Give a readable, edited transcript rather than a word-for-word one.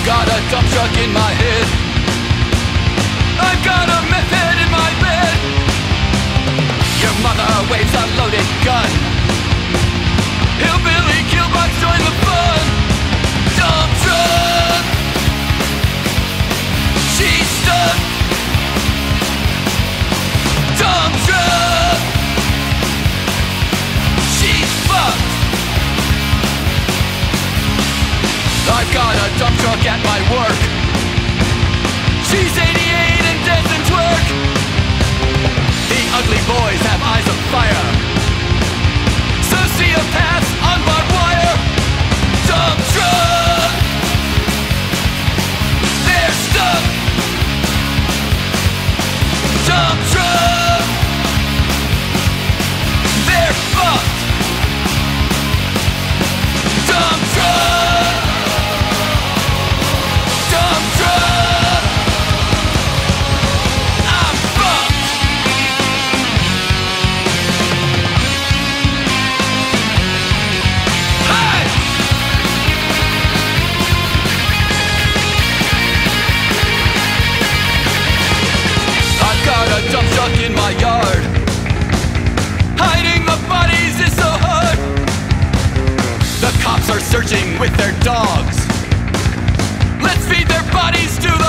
got a dump truck in my head. I've got a meth head in my bed. Your mother waves a loaded gun. Hillbilly killbox, join the fun. Dump truck, she's stuck. Dump truck, she's fucked. I've got a dump truck at my work. She's 88 and doesn't twerk. The ugly boys have eyes of fire. Sociopaths on barbed wire. Dump truck, they're stuck. Dump truck, they're fucked. Dump truck, dump truck, I'm fucked. Hey! I've got a dump truck in my yard. Hiding the bodies is so hard. The cops are searching with their dogs. Let's feed their bodies to the